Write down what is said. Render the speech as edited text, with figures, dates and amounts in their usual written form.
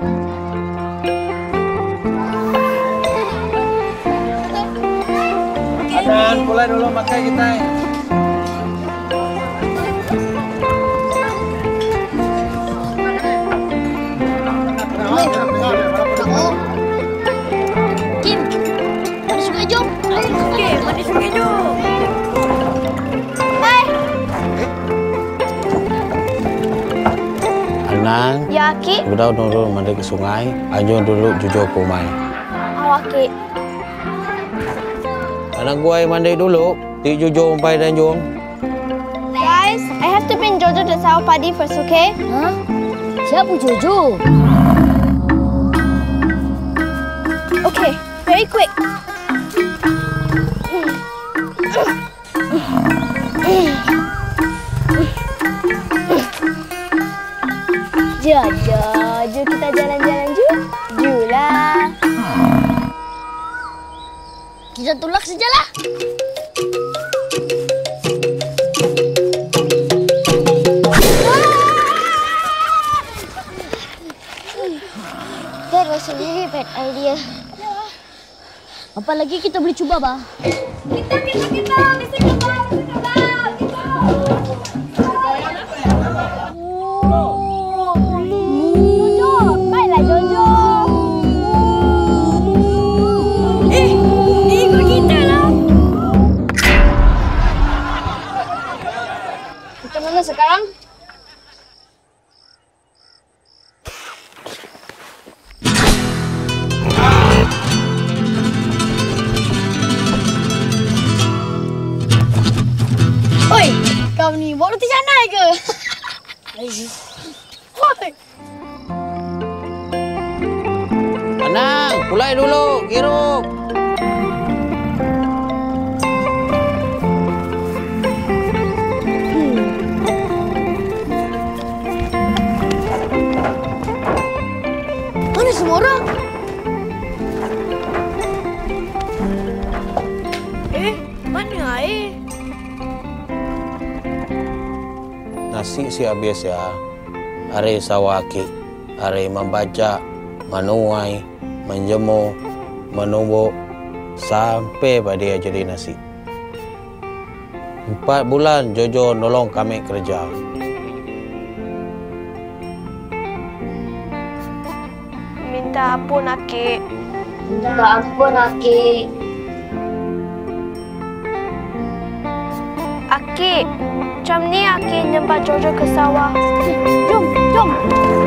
Dan mulai dulu makan kita. Kim, mandi sungai jom. Oke, mandi sungai jom. Hai. Anang. Ya, Ki. Udah dulu mandi ke sungai. Ajo dulu jujur ke rumah. Awak, Ki. Anak gua mandi dulu. Di jujur umpai dan jom. Guys, I have to bring Jojo to sawah padi first, okay? Hah? Siapa Jojo? Okay, very quick. Jojo, jom kita jalan-jalan julah. Kita tolak sajalah. That was a really bad idea. Apa lagi kita boleh cuba, Bah? Kita. Mesti coba. Jojo, baiklah Jojo. Ikut kita lah. Kita mana sekarang? Oi, kau ni bawa roti canai ke? Oi. Anang, pulai dulu, hirup. Mana semua orang? Mana air? Nasi si habis ya. Hari sawaki, hari membaca, menuai, menjemur, menumbuk, sampai pada dia jadi nasi. 4 bulan Jojo nolong kami kerja. Minta ampun, Akik. Minta ampun, Akik. Akik, macam ni Akik nyempat Jojo ke sawah. Jom.